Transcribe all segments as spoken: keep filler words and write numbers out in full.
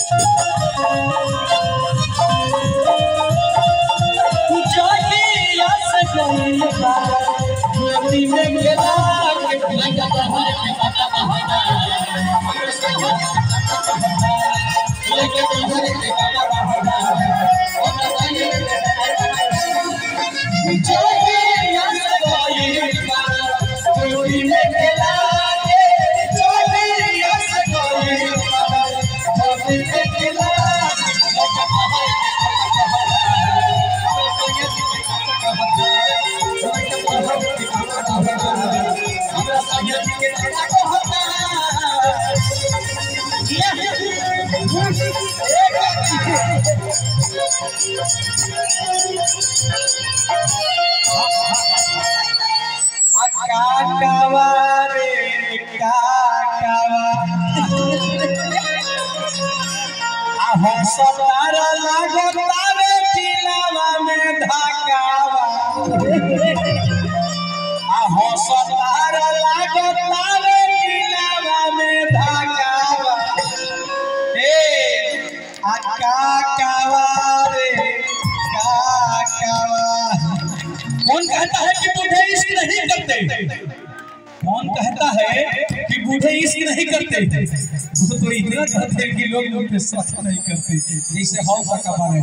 कौन कहता है कि बूढ़े इश्क नहीं करते? कौन कहता है कि बूढ़े इश्क नहीं करते? वो तो इतना कहते हैं कि लोग लोग पे शक नहीं करते, जैसे हाउ का कमाने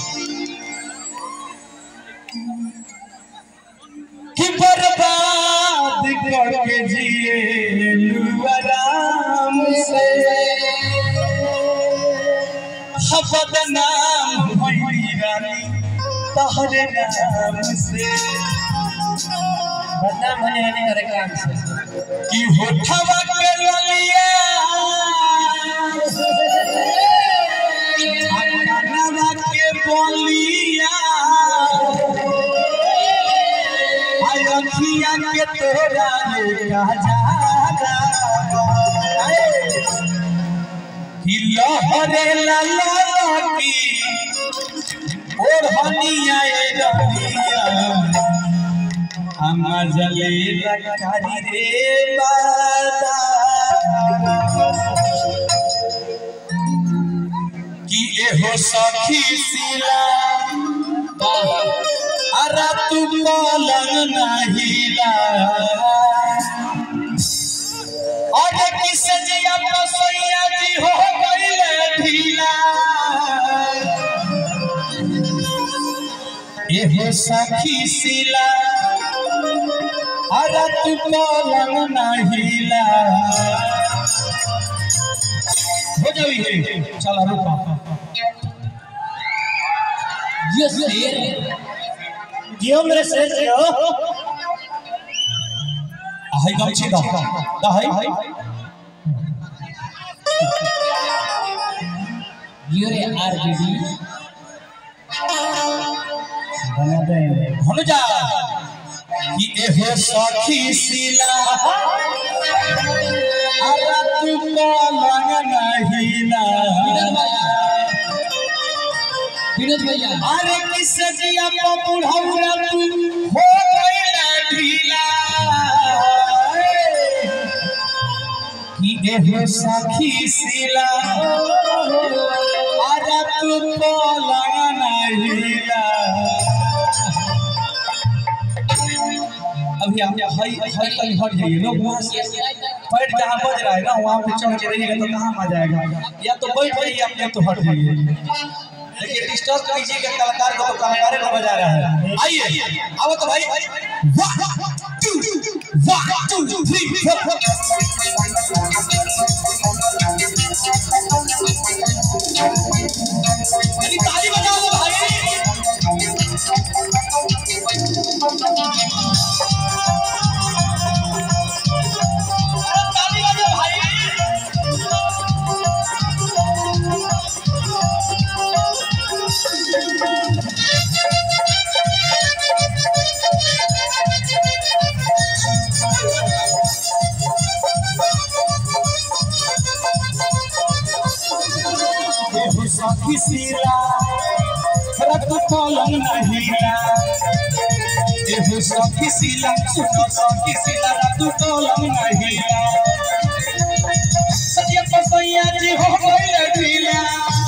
कि बर्बाद करके जिए आराम से, बदनाम भई रानी तहरे नाम से, बदनाम होने वाले हर काम से कि होठवा के ललिया कानवा के बोलिया आई अखिया के तोरा का जादा कि लहरे लाला की और हनिया रनिया मजले लकारी रे बादा कि एहो सखी सिला अरे तू पलंग नहिला और किस जिया पसैया जी हो गइले ढीला एहो सखी सिला अरे तू पलंग नहिला हो जाई है। चला रुका ये शेर जियो मेरे शेर जियो हाय गमछी दा दा हाय ये रे आरबीडी बना दे हो जा कि एहो सखी सिला अरे तू पलंग नहिला विनोद भैया अरे किस जिया बुढ़ौरा तू हो गइला ढीला कि एहो सखी सिला अरे तू पलंग नहिला अभी आप हाई हाई तक हट जाइए लोग वहाँ से बैठ जहाँ बज रहा है ना वहाँ पे चढ़ के रहिएगा तो कहाँ आ जाएगा, या तो बैठ जाइए अपने तो हट जाइए, लेकिन डिस्टर्ब कीजिएगा कलाकार को, तो कलाकार को बजा रहा है। आइए आओ तो भाई one two one two three ताली बजाओ भाई। सखी सिला रत पलंग नहिला, एहो सखी सिला सुनो सखी सिला रत पलंग नहिला, सतिया पसैया जी हो गइले ढीला।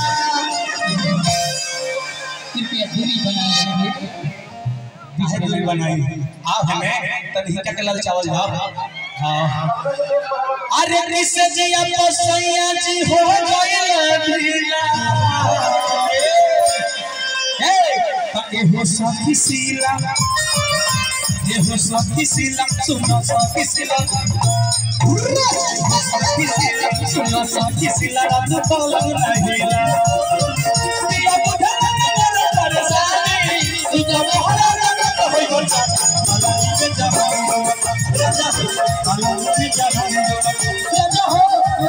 बनाई आप हमें तभी तक लाल चावल जाओ। हाँ अरे किसे जिया तो सैया जी हो गइल ढीला ए हो सखी सीला ये हो सखी सीला सुनो सखी सीला सखी सीला सुनो सखी सीला रात पलंग नहिला दिया बुझा मेरा परेशानी तुझे मोहरा लगा होई बचा अलग के जवान राजा अलग के जवान राजा हो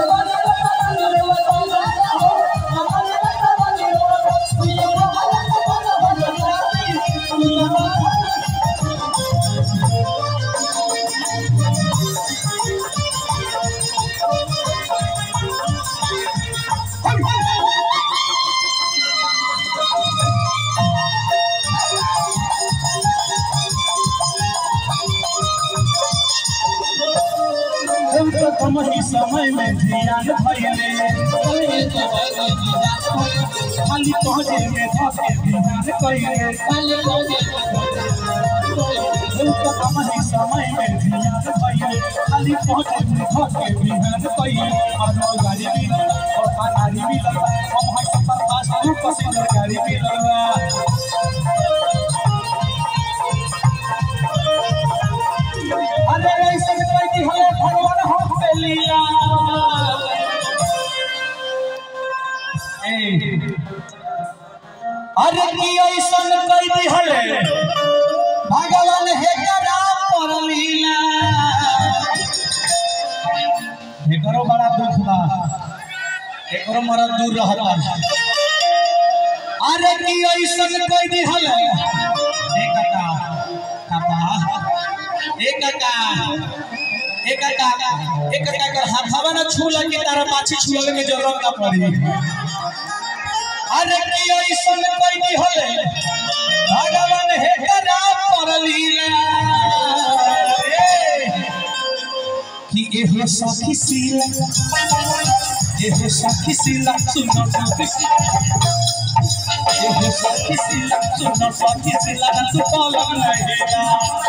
ही समय में ध्यान भइले खाली पहुंचे में धके ध्यान कइले खाली पहुंचे ही समय में ध्यान भइले खाली पहुंचे में धके ध्यान कइले और गाड़ी भी और गाड़ी भी लगा हम है सफर पास तू पसीना गाड़ी भी लगा अरे ऐसे कोई दी हो भगवान हो लीला ए अरे की ऐसन कई दी हले भगवान हे करा पर लीला हे करो बड़ा दुख बा हे करो मरद दूर रहता अरे की ऐसन कई दी हले ए काका काका ए काका एक का एक का कर हाथवा न छू लगे तारा पाछी छुए में जरूरत ना पड़ी अरे की ऐसन कोई दी होले भगवान हे करा पर लीला कि एहो सखी सीला एहो सखी सीला सुनो सखी एहो सखी सीला सुनो सखी सीला तू पलंग नहिला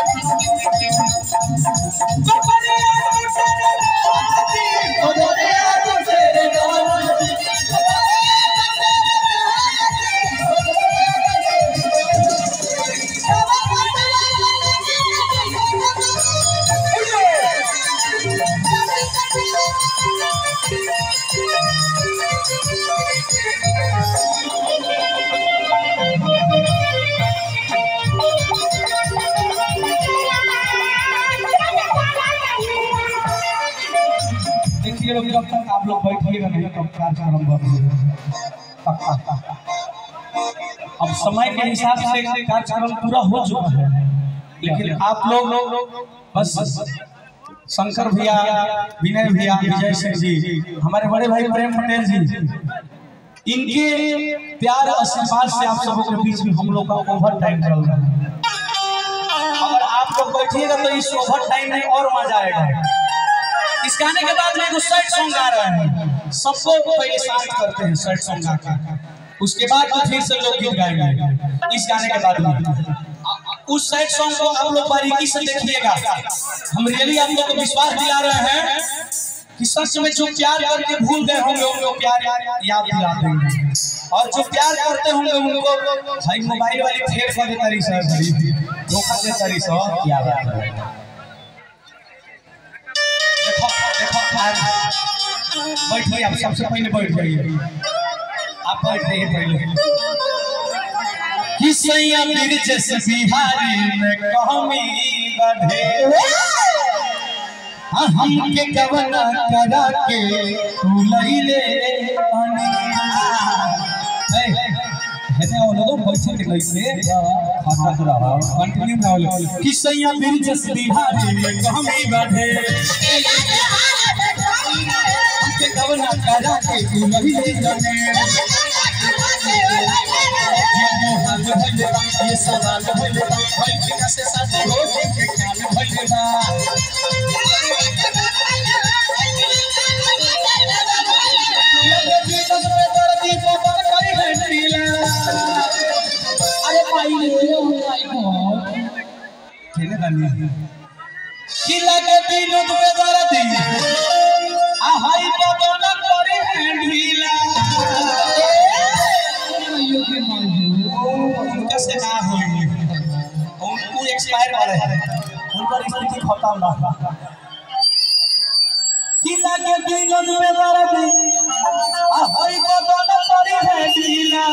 जब तक आप लोग बैठिएगा नहीं तब कार्यक्रम पक्का। अब समय के हिसाब से कार्यक्रम पूरा हो चुका है लेकिन आप लोग बस शंकर भैया विनय भैया विजय सिंह जी हमारे बड़े भाई प्रेम पटेल जी इनके प्यार आशीर्वाद से आप सबों के बीच में हम लोग का ओवर टाइम चल रहा है। अगर आप लोग बैठिएगा तो इस ओवर टाइम में और मजा आएगा। इस गाने के बाद में सैड सॉन्ग आ रहा है सबको पहले शांत करते हैं सैड सॉन्ग आकर उसके बाद तो फिर से लोग गीत गाएंगे। इस गाने के बाद में उस सैड सॉन्ग को आप लोग बारीकी से देखिएगा। हम रियली आप लोग को विश्वास दिला रहे हैं कि सच में जो प्यार करके भूल गए होंगे उनको प्यार याद दिला देंगे और जो प्यार करते होंगे उनको भाई मोबाइल वाली फेर कर देता रही सर धोखा देता रही सर क्या बात है। देखो देखो बैठिए आप सबसे पहले बैठ जाइए आप बैठ जाइए पहले कि सैया मेरे जैसे बिहारी में कमी बढ़े हम के कवना करा के तू लई ले है वो लोग बैठे के लइसे खाता रहा कंटिन्यू ना हो कि सैया मेरे जैसे बिहारी में कमी बढ़े के कवना करा के तू लई ले जाने ये सवाल भले भाई के से साथ हो के ख्याल भले बा कहले बानी कि लगे विनोद बेदर्दी आ हाई बदन करे ढीला योगी मायू उनका से ना होई उनको एक्सपायर वाले हैं उनका स्थिति खत्म ना कि लगे विनोद बेदर्दी आ हाई बदन करे ढीला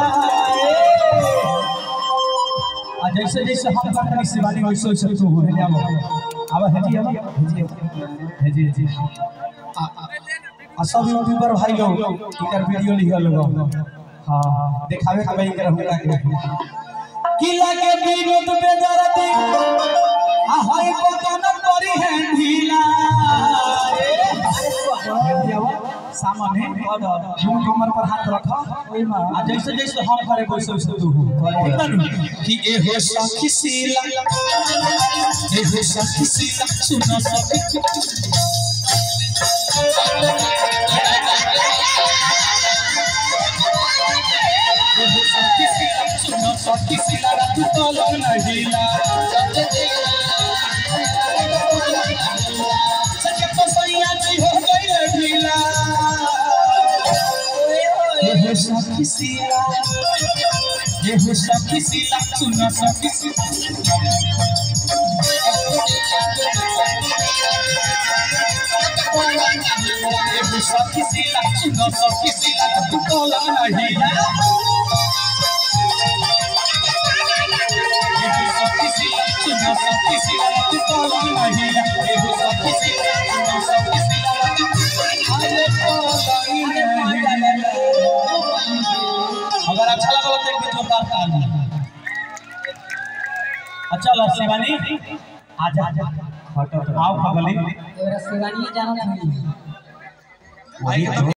जैसे जैसे हम करते शिवानी वैसे वैसे तो हो है अब अब हेजी अब हेजी हेजी हेजी आ सब यूट्यूबर भाई लोग इधर वीडियो लिखल लोग हां दिखावे के भाई कर हमरा के कि लागे विनोद बेदर्दी आ हाय बदन करी है ढीला सामने झूम कमर पर हाथ रखा ओई में आ जैसे जैसे हम करे वैसे वैसे तू हो कि ए हो सखी सीला ए हो सखी सीला सुनो सखी ए हो सखी सीला सुनो सखी सीला तू तो लग नहिला सके तो सैया जी हो गई ढीला ये हो सखी सीला ये हो सखी सीला सुनो सखी सीला ये हो सखी सीला सुनो सखी सीला तू तो नहीं ये हो सखी सीला सुनो सखी सीला तू तो नहीं ये हो सखी सीला सुनो सखी सीला अरे तो अगर अच्छा लगा तो एक जोरदार ताली। अच्छा लो शिवानी आजा आजा हटो आओ पगली शिवानी जाना था।